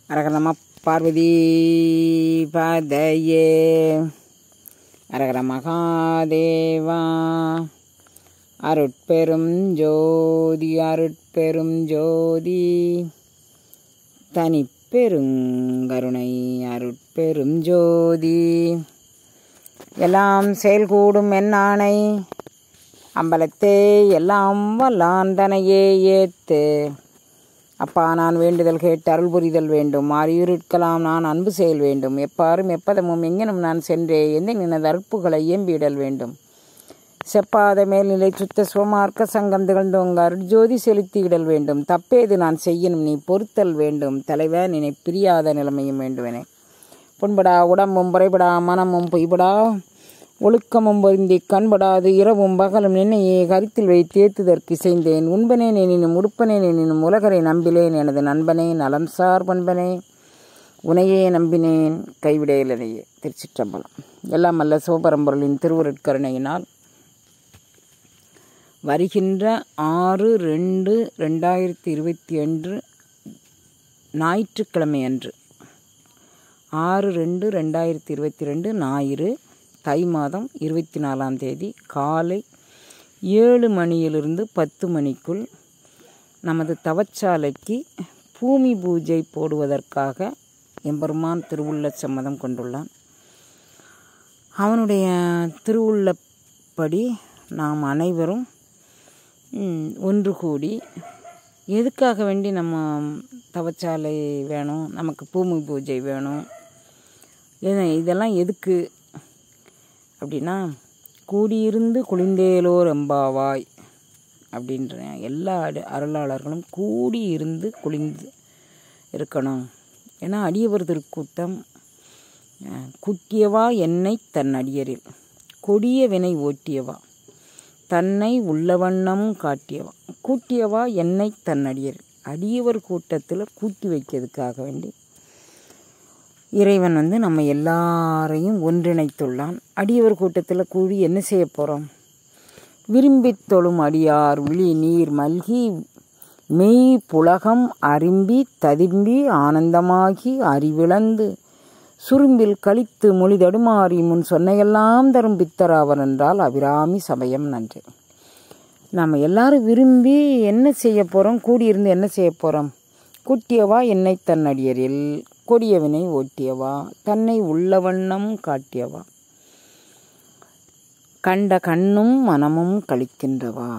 அரகர நம பார்வதி பதையே அரகர மகாதேவா. அருட்பெரும் ஜோதி அருட்பெரும் ஜோதி தனிப்பெருங்கருணை அருட்பெரும் ஜோதி. எல்லாம் செயல்கூடும் என்னானை அம்பலத்தே எல்லாம் வல்லாந்தனையே ஏத்து. அப்பா, நான் வேண்டுதல் கேட்டு அருள் புரிதல் வேண்டும். மாறியிருக்கலாம் நான் அன்பு செயல் வேண்டும். எப்பாரும் எப்பதமும் எங்கெனும் நான் சென்றே எந்த நினது அற்புகளை இயம்பிடல் வேண்டும். செப்பாத மேல்நிலை சுத்த சுவமார்க்க சங்கம் திகழ்ந்தோங்க அருட்ஜோதி செலுத்தியிடல் வேண்டும். தப்பேது நான் செய்யணும் நீ பொறுத்தல் வேண்டும். தலைவன் நினை பிரியாத நிலைமையும் வேண்டுவனே. புண்படா உடம்பும் புறைபடா மனமும் பொய்படா ஒழுக்கமும் பொருந்தி கண்படாது இரவும் பகலும் நின்னையே கருத்தில் வைத்து ஏத்துதற்கு செய்தேன். உண்பனேன் எனினும் உடுப்பனேன் எனினும் உலகரை நம்பிலேன். எனது நண்பனே நலம் சார் பண்பனே உனையே நம்பினேன் கைவிடையிலேயே. திருச்சிற்றம்பலம். எல்லாம் அல்ல சிவபரம்பொருளின் திருவருட்கருணையினால் வருகின்ற 6/2/2022 ஞாயிற்றுக்கிழமை அன்று 6/2/2022 ஞாயிறு தை மாதம் 24ஆம் தேதி காலை 7 மணியிலிருந்து 10 மணிக்குள் நமது தவச்சாலைக்கு பூமி பூஜை போடுவதற்காக எம்பெருமான் திருவுள்ள சம்மதம் கொண்டுள்ளான். அவனுடைய திருவுள்ளப்படி நாம் அனைவரும் ஒன்று கூடி எதுக்காக வேண்டி நம்ம தவச்சாலை வேணும், நமக்கு பூமி பூஜை வேணும், இதெல்லாம் எதுக்கு அப்படின்னா, கூடியிருந்து குளிந்தேலோர் எம்பாவாய் அப்படின்ற எல்லா அருளாளர்களும் கூடியிருந்து குளிந்து இருக்கணும். ஏன்னா அடியவர் திருக்கூட்டம் குட்டியவா என்னை தன் அடியரில் கொடிய வினை ஓட்டியவா தன்னை உள்ளவண்ணம் காட்டியவா கூட்டியவா என்னை தன் அடியரில். அடியவர் கூட்டத்தில் கூட்டி வைக்கிறதுக்காக வேண்டி இறைவன் நம்ம எல்லாரையும் ஒன்றிணைத்துள்ளான். அடியவர் கூட்டத்தில் கூடி என்ன செய்ய போகிறோம்? விரும்பி தொழும் அடியார் விழி நீர் மல்கி மெய் புலகம் அரும்பி ததும்பி ஆனந்தமாகி அறிவிழந்து சுரும்பில் கழித்து மொழி தடுமாறி முன் சொன்னையெல்லாம் தரும் பித்தராவர் என்றால் அபிராமி சமயம் நன்றி. நாம் எல்லாரும் விரும்பி என்ன செய்ய போகிறோம்? கூடியிருந்து என்ன செய்ய போகிறோம்? கூட்டியவா என்னை தன் அடியரில் கொடியவினை ஓட்டியவா தன்னை உள்ளவண்ணம் காட்டியவா கண்ட கண்ணும் மனமும் கழிக்கின்றவா.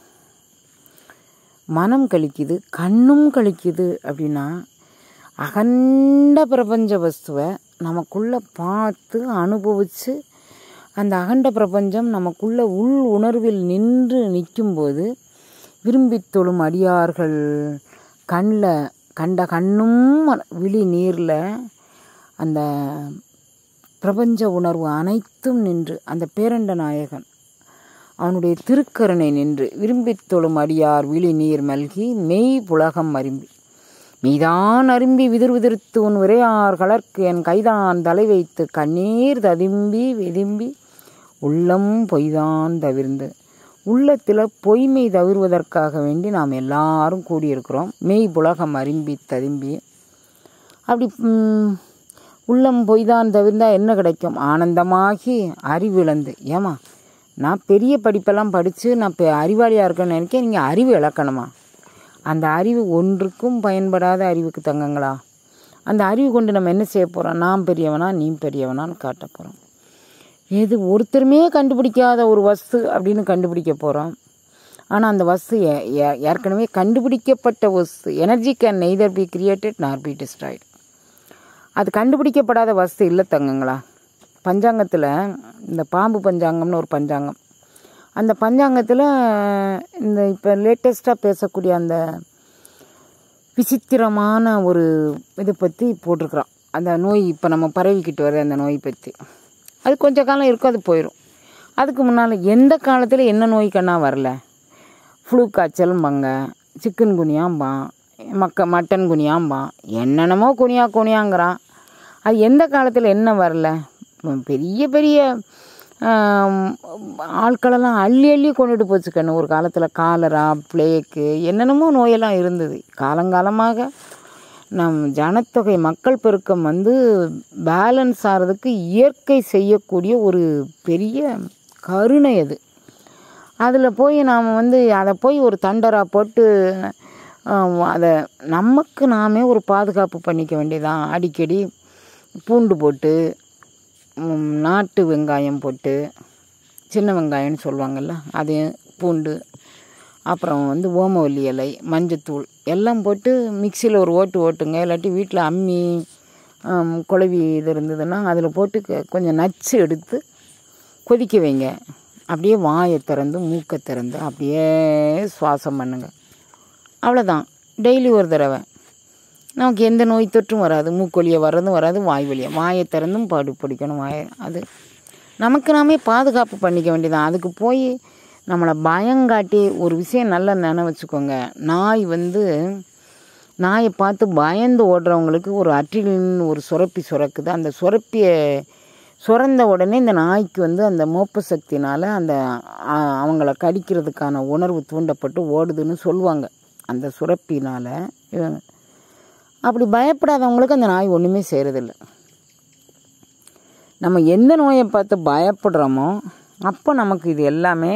மனம் கழிக்குது, கண்ணும் கழிக்குது. அப்படின்னா அகண்ட பிரபஞ்ச வஸ்துவை நமக்குள்ளே பார்த்து அனுபவித்து அந்த அகண்ட பிரபஞ்சம் நமக்குள்ள உள் உணர்வில் நின்று நிற்கும்போது விரும்பி தொழும் அடியார்கள் கண்ணில் கண்ட கண்ணும் விழி நீரில் அந்த பிரபஞ்ச உணர்வு அனைத்தும் நின்று அந்த பேரண்ட நாயகன் அவனுடைய திருக்கருணை நின்று விரும்பி தொழும் அடியார் விழி நீர் மல்கி மெய் புலகம் அரும்பி மீதான் அரும்பி விதிர் விதிர்த்து உன் உரையார் கலர்க்கு என் கைதான் தலை வைத்து கண்ணீர் ததும்பி வெதும்பி உள்ளம் பொய்தான் தவிர்ந்து. உள்ளத்தில் பொய்மை தவிர்வதற்காக வேண்டி நாம் எல்லாரும் கூடியிருக்கிறோம். மெய் புலகம் அரும்பி ததும்பி. அப்படி உள்ளம் பொய்தான் தவிர்ந்தால் என்ன கிடைக்கும்? ஆனந்தமாகி அறிவிழந்து. ஏமா, நான் பெரிய படிப்பெல்லாம் படித்து நான் அறிவாளியாக இருக்கேன்னு நினைக்க நீங்கள் அறிவு இழக்கணுமா? அந்த அறிவு ஒன்றுக்கும் பயன்படாத அறிவுக்கு தங்கங்களா? அந்த அறிவு கொண்டு நம்ம என்ன செய்ய போகிறோம்? நான் பெரியவனா நீ பெரியவனான்னு காட்ட போகிறோம். எது ஒருத்தருமே கண்டுபிடிக்காத ஒரு வஸ்து அப்படின்னு கண்டுபிடிக்க போகிறோம். ஆனால் அந்த வஸ்து ஏற்கனவே கண்டுபிடிக்கப்பட்ட வஸ்து. Energy can neither be created nor be destroyed. அது கண்டுபிடிக்கப்படாத வஸ்து இல்லை தங்கங்களா. பஞ்சாங்கத்தில் இந்த பாம்பு பஞ்சாங்கம்னு ஒரு பஞ்சாங்கம், அந்த பஞ்சாங்கத்தில் இந்த இப்போ லேட்டஸ்ட்டாக பேசக்கூடிய அந்த விசித்திரமான ஒரு இதை பற்றி போட்டிருக்குறான். அந்த நோய் இப்போ நம்ம பரவிக்கிட்டு வர அந்த நோய் பற்றி. அது கொஞ்சம் காலம் இருக்கும், அது போயிடும். அதுக்கு முன்னால் எந்த காலத்தில் என்ன நோய் கண்ணா வரல? ஃப்ளூ காய்ச்சலும்பாங்க, சிக்கன் குனியாம்பான், மட்டன் குனியாம்பான், என்னென்னமோ குனியாங்கிறான். அது எந்த காலத்தில் என்ன வரல? பெரிய பெரிய ஆட்களெல்லாம் அள்ளி அள்ளி கொண்டுட்டு போச்சுக்கணும். ஒரு காலத்தில் காலரா, பிளேக்கு, என்னென்னமோ நோயெல்லாம் இருந்தது. காலங்காலமாக ஜனத்தொகை மக்கள் பெருக்கம் வந்து பேலன்ஸ் ஆகிறதுக்கு இயற்கை செய்யக்கூடிய ஒரு பெரிய கருணை அது. அதில் போய் நாம் வந்து அதை போய் ஒரு தண்டராக போட்டு அதை நமக்கு நாமே ஒரு பாதுகாப்பு பண்ணிக்க வேண்டியதான். அடிக்கடி பூண்டு போட்டு, நாட்டு வெங்காயம் போட்டு, சின்ன வெங்காயம்னு சொல்லுவாங்கள்ல, அது பூண்டு, அப்புறம் வந்து ஓமவல்லி இலை, மஞ்சத்தூள் எல்லாம் போட்டு மிக்சியில் ஒரு ஓட்டுங்க. இல்லாட்டி வீட்டில் அம்மி குழவி இது இருந்ததுன்னா அதில் போட்டு கொஞ்சம் நச்சு எடுத்து கொதிக்க வைங்க. அப்படியே வாயை திறந்து மூக்கை திறந்து அப்படியே சுவாசம் பண்ணுங்க. அவ்வளோதான். டெய்லி ஒரு தடவை. நமக்கு எந்த நோய் தொற்றும் வராது. மூக்கொலியை வர்றதும் வராது, வாய் வலியை. வாயை திறந்தும் பிடிக்கணும் வாயை. அது நமக்கு நாமே பாதுகாப்பு பண்ணிக்க வேண்டியதான். அதுக்கு போய் நம்மளை பயங்காட்டி ஒரு விஷயம் நல்லா நினைவச்சுக்கோங்க. நாயை பார்த்து பயந்து ஓடுறவங்களுக்கு ஒரு அட்ரிலின் ஒரு சுரப்பி சுரக்குது. அந்த சுரப்பியை சுரந்த உடனே இந்த நாய்க்கு வந்து அந்த மோப்ப சக்தினால் அந்த அவங்கள கடிக்கிறதுக்கான உணர்வு தூண்டப்பட்டு ஓடுதுன்னு சொல்லுவாங்க. அந்த சுரப்பினால் அப்படி பயப்படாதவங்களுக்கு அந்த நாய் ஒன்றுமே செய்கிறதில்ல. நம்ம எந்த நோயை பார்த்து பயப்படுறோமோ அப்போ நமக்கு இது எல்லாமே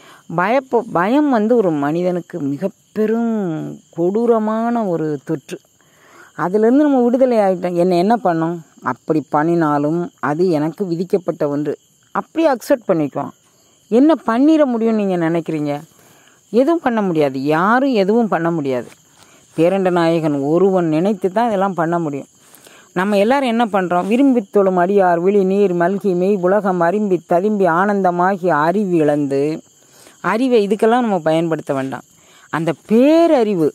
பயம் வந்து ஒரு மனிதனுக்கு மிக பெரும் கொடூரமான ஒரு தொற்று. அதுலேருந்து நம்ம விடுதலை ஆகிட்டோம். என்ன பண்ணோம்? அப்படி பண்ணினாலும் அது எனக்கு விதிக்கப்பட்ட ஒன்று. அப்படியே அக்செப்ட் பண்ணிக்குவோம். என்ன பண்ணிட முடியும்னு நீங்கள் நினைக்கிறீங்க? எதுவும் பண்ண முடியாது. யாரும் எதுவும் பண்ண முடியாது. பேரண்ட நாயகன் ஒருவன் நினைத்து தான் இதெல்லாம் பண்ண முடியும். நம்ம எல்லாரும் என்ன பண்ணுறோம்? விரும்பி தொழும் அடியார் விழி நீர் மல்கி மெய் உலகம் அரும்பி ததும்பி ஆனந்தமாகி அறிவு இழந்து, அறிவை இதுக்கெல்லாம் நம்ம பயன்படுத்த வேண்டாம். அந்த பேரறிவு,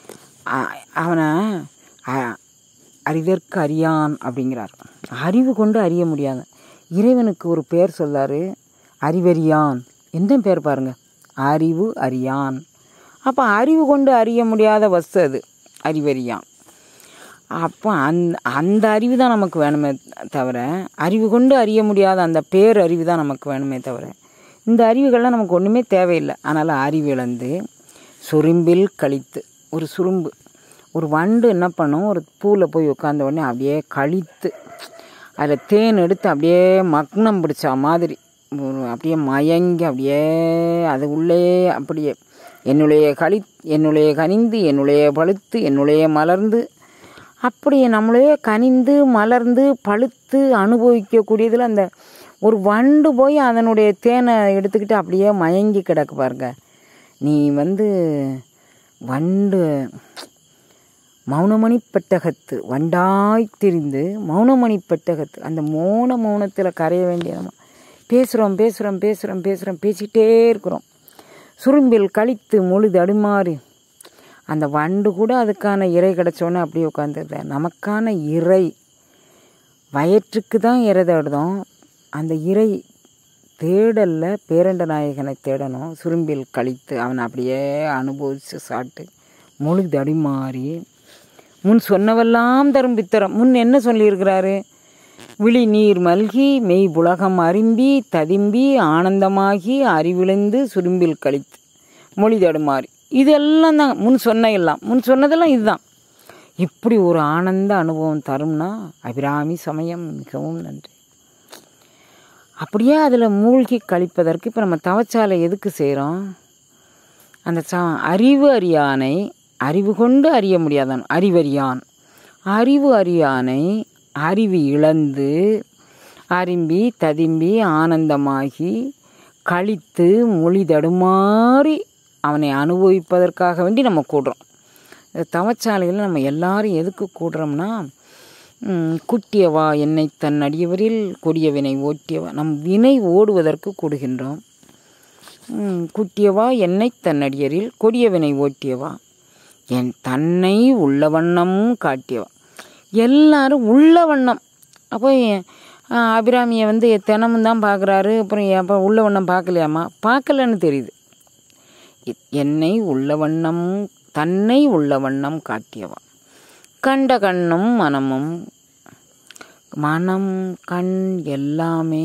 அவனை அறிதற்கு அறியான் அப்படிங்கிறார். அறிவு கொண்டு அறிய முடியாது. இறைவனுக்கு ஒரு பேர் சொல்லார், அறிவறியான். எந்த பேர் பாருங்க, அறிவு அறியான். அப்போ அறிவு கொண்டு அறிய முடியாத வஸ்து அது அறிவறியான். அப்போ அந்த அறிவு தான் நமக்கு வேணுமே தவிர, அறிவு கொண்டு அறிய முடியாத அந்த பேரறிவு தான் நமக்கு வேணுமே தவிர, இந்த அறிவுகள்லாம் நமக்கு ஒன்றுமே தேவையில்லை. அதனால் அறிவிழந்து சுரும்பில் கழித்து, ஒரு சுரும்பு, ஒரு வண்டு என்ன பண்ணும்? ஒரு பூவில் போய் உட்காந்த உடனே அப்படியே கழித்து அதில் தேன் எடுத்து அப்படியே மக்னம் பிடிச்சா மாதிரி அப்படியே மயங்கி அப்படியே அது உள்ளே அப்படியே என்னுடைய கனிந்து என்னுடைய பழுத்து என்னுடைய மலர்ந்து, அப்படியே நம்மளே கனிந்து மலர்ந்து பழுத்து அனுபவிக்கக்கூடியதில் அந்த ஒரு வண்டு போய் அதனுடைய தேனை எடுத்துக்கிட்டு அப்படியே மயங்கி கிடக்கு பாருங்க. நீ வந்து வண்டு மௌனமணி பெட்டகத்து வண்டாய் திரிந்து மௌனமணி பெட்டகத்து, அந்த மௌனத்தில் கரைய வேண்டிய நம்ம பேசுகிறோம் பேசிக்கிட்டே இருக்கிறோம். சுரும்பில் கழித்து மொழிது அடுமாறி, அந்த வண்டு கூட அதுக்கான இறை கிடச்சோன்னே அப்படியே உட்காந்துருத. நமக்கான இறை வயிற்றுக்கு தான் இறை தேடுதோம். அந்த இறை தேடலில் பேரண்ட நாயகனை தேடணும். சுரும்பில் கழித்து அவனை அப்படியே அனுபவித்து சாப்பிட்டு மொழிது அடிமாறி முன் சொன்னவெல்லாம் தரும் பித்தரம். முன் என்ன சொல்லியிருக்கிறாரு? விழி நீர் மல்கி மெய் புலகம் அரும்பி ததும்பி ஆனந்தமாகி அறிவிழந்து சுரும்பில் கழித்து மொழி தடுமாறி. இதெல்லாம் தான் முன் சொன்னதெல்லாம் இதுதான். இப்படி ஒரு ஆனந்த அனுபவம் தரும்னா அபிராமி சமயம் மிகவும் நன்றி. அப்படியே அதில் மூழ்கி கழிப்பதற்கு இப்போ நம்ம தவச்சாலை எதுக்கு செய்கிறோம்? அந்த அறிவு அறியானை அறிவு கொண்டு அறிய முடியாதான் அறிவறியான். அறிவு அறியானை அறிவு இழந்து அரும்பி ததும்பி ஆனந்தமாகி கழித்து மொழி தடுமாறி அவனை அனுபவிப்பதற்காக வேண்டி நம்ம கூடுறோம். இந்த தவச்சாலையில் நம்ம எல்லாரும் எதுக்கு கூடுறோம்னா, குட்டியவா என்னை தன் அடியவரில் கொடிய வினை ஓட்டியவா, நம் வினை ஓடுவதற்கு கூடுகின்றோம். குட்டியவா என்னை தன் அடியரில் கொடிய வினை ஓட்டியவா என் தன்னை உள்ள வண்ணம் காட்டியவா. எல்லாரும் உள்ள வண்ணம். அப்போ அபிராமியை வந்து தினமும் தான் பார்க்குறாரு. அப்புறம் அப்போ உள்ள வண்ணம் பார்க்கலையாமா? பார்க்கலன்னு தெரியுது. என்னை உள்ள வண்ணம் தன்னை உள்ள வண்ணம் காட்டியவா. கண்ட கண்ணும் மனமும், மனம் கண் எல்லாமே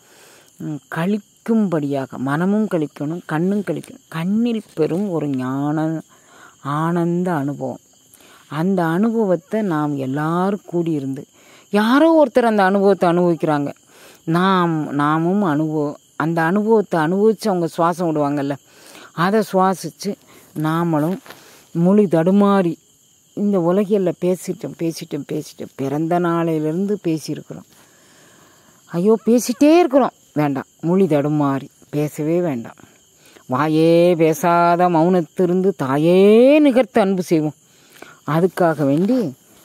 கழிக்கும்படியாக, மனமும் கழிக்கணும் கண்ணும் கழிக்கணும். கண்ணில் பெறும் ஒரு ஞான ஆனந்த அனுபவம். அந்த அனுபவத்தை நாம் எல்லாரும் கூடியிருந்து யாரோ ஒருத்தர் அந்த அனுபவத்தை அனுபவிக்கிறாங்க. நாமும் அந்த அனுபவத்தை அனுபவித்து அவங்க சுவாசம் விடுவாங்கல்ல, அதை சுவாசித்து நாமளும் மொழி தடுமாறி இந்த உலகில் பேசிட்டோம். பிறந்த நாளையிலேருந்து பேசியிருக்கிறோம். ஐயோ பேசிகிட்டே இருக்கிறோம். வேண்டாம், மொழி தடுமாறி பேசவே வேண்டாம். வாயே பேசாத மௌனத்திருந்து தாயே நிகர்த்து அன்பு செய்வோம். அதுக்காக வேண்டி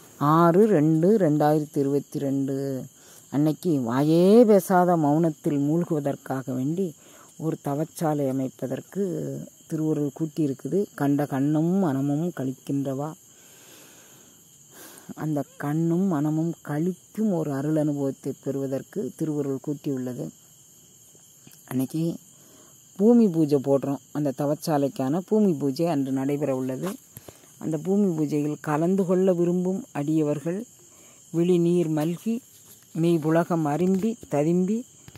6/2/2022 அன்னைக்கு வாயே பேசாத மௌனத்தில் மூழ்குவதற்காக வேண்டி ஒரு தவச்சாலை அமைப்பதற்கு திருவருள் கூட்டியிருக்குது. கண்ட கண்ணும் மனமும் கழிக்கின்றவா, அந்த கண்ணும் மனமும் கழிக்கும் ஒரு அருள் அனுபவத்தை பெறுவதற்கு திருவருள் கூட்டியுள்ளது. அன்னைக்கு பூமி பூஜை போடுறோம். அந்த தவச்சாலைக்கான பூமி பூஜை அன்று நடைபெற உள்ளது. அந்த பூமி பூஜையில் கலந்து கொள்ள விரும்பும் அடியவர்கள் விழி நீர் மல்கி மெய்புலகம் அரும்பி ததும்பி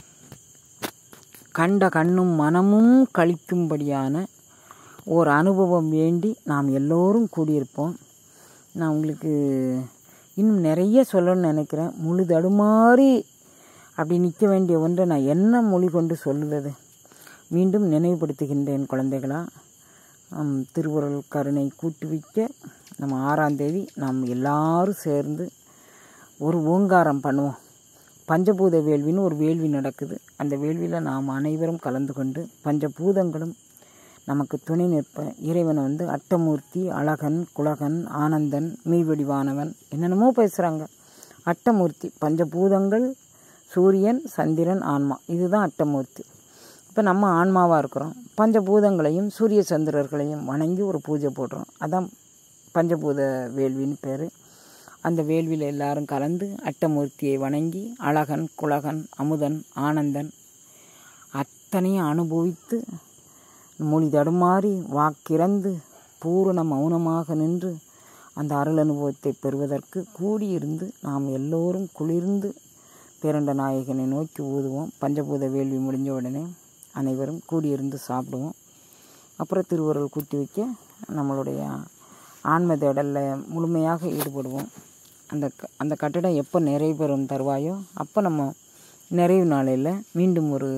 கண்ட கண்ணும் மனமும் கழிக்கும்படியான ஒரு அனுபவம் வேண்டி நாம் எல்லோரும் கூடியிருப்போம். நான் உங்களுக்கு இன்னும் நிறைய சொல்லணும்னு நினைக்கிறேன். முழு தடுமாறி அப்படி நிற்க வேண்டிய ஒன்றை நான் என்ன மொழி கொண்டு சொல்லுவது? மீண்டும் நினைவுபடுத்துகின்றேன் குழந்தைகளா. திருவருள் கருணை கூட்டுவிக்க நம்ம 6ஆம் தேதி நாம் எல்லாரும் சேர்ந்து ஒரு ஓங்காரம் பண்ணுவோம். பஞ்சபூத வேள்வின்னு ஒரு வேள்வி நடக்குது. அந்த வேள்வியில் நாம் அனைவரும் கலந்து கொண்டு பஞ்சபூதங்களும் நமக்கு துணை நிற்ப இறைவனை அட்டமூர்த்தி, அழகன், குலகன், ஆனந்தன், மெய்வடிவானவன் என்னென்னமோ பேசுகிறாங்க. அட்டமூர்த்தி பஞ்சபூதங்கள், சூரியன், சந்திரன், ஆன்மா, இதுதான் அட்டமூர்த்தி. இப்போ நம்ம ஆன்மாவாக இருக்கிறோம். பஞ்சபூதங்களையும் சூரிய சந்திரர்களையும் வணங்கி ஒரு பூஜை போடுறோம். அதான் பஞ்சபூத வேள்வின்னு பேர். அந்த வேள்வியில் எல்லாரும் கலந்து அட்டமூர்த்தியை வணங்கி அழகன், குலகன், அமுதன், ஆனந்தன் அத்தனையும் அனுபவித்து மொழி தடுமாறி வாக்கிறந்து பூரண மௌனமாக நின்று அந்த அருள் அனுபவத்தை பெறுவதற்கு கூடியிருந்து நாம் எல்லோரும் குளிர்ந்து பேரண்ட நாயகனை நோக்கி ஊதுவோம். பஞ்சபூத வேள்வி முடிஞ்ச உடனே அனைவரும் கூடியிருந்து சாப்பிடுவோம். அப்புறம் திருவருள் கூட்டி வைக்க நம்மளுடைய ஆன்ம தேடலில் முழுமையாக ஈடுபடுவோம். அந்த கட்டடம் எப்போ நிறைவு பெறும் தருவாயோ அப்போ நம்ம நிறைவு நாளையில் மீண்டும் ஒரு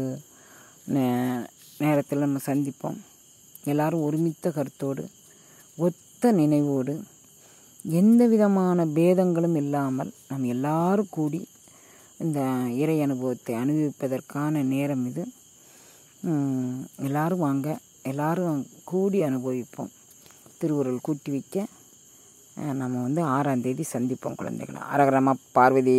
நேரத்தில் நம்ம சந்திப்போம். எல்லாரும் ஒருமித்த கருத்தோடு ஒத்த நினைவோடு எந்த விதமான பேதங்களும் இல்லாமல் நம்ம எல்லாரும் கூடி இந்த இறை அனுபவத்தை அனுபவிப்பதற்கான நேரம் இது. எல்லாரும் வாங்க, எல்லாரும் கூடி அனுபவிப்போம். திருவருள் கூட்டி வைக்க நம்ம 6ஆம் தேதி சந்திப்போம் குழந்தைகளை. அரகரம பார்வதி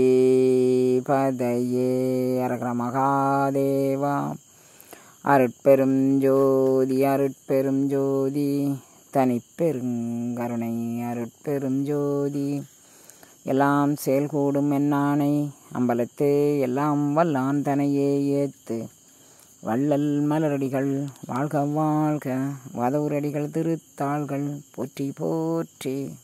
பதையே, அரகர மகாதேவா. அருட்பெரும் ஜோதி, அருட்பெரும் ஜோதி, தனிப்பெருங்கருணை, அருட்பெரும் ஜோதி. எல்லாம் செயல்கூடும் என்னானை அம்பலத்தே எல்லாம் வல்லான் தனையே ஏத்து. வள்ளல் மலரடிகள் வாழ்க வாழ்க, வதவுரடிகள் திருத்தாள்கள் போற்றி போற்றி.